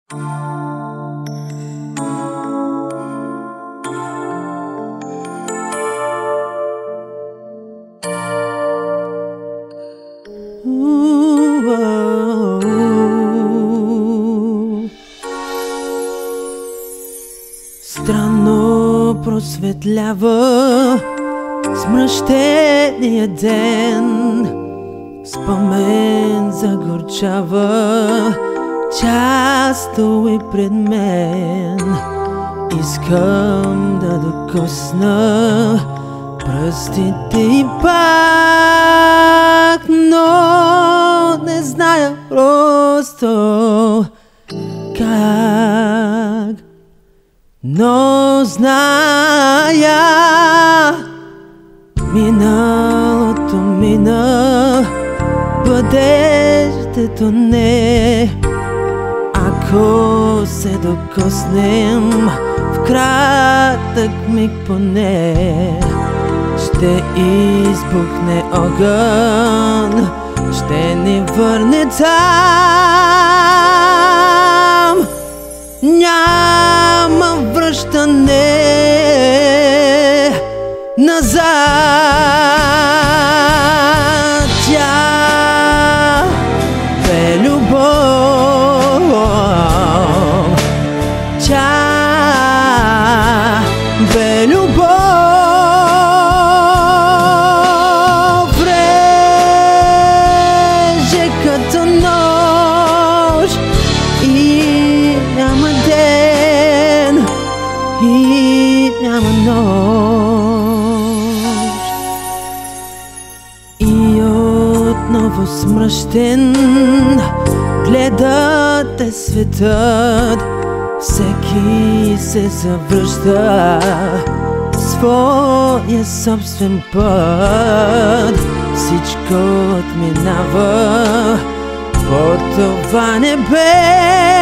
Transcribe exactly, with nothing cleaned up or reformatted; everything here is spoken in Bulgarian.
Странно просветлява смръщения ден, спомен загорчава часто и пред мен. Искам да докосна пръстите и пак, но не зная просто как. Но зная, миналото мина, бъдещето не. Ако се докоснем в кратък миг поне, ще избухне огън, ще ни върне там. Няма връщане назад. Тя бе любов, тя бе любов. Реже като нож и няма ден, и няма нощ. И отново смръщен гледате светът, всеки се завръща своя собствен път. Всичко отминава по това небе.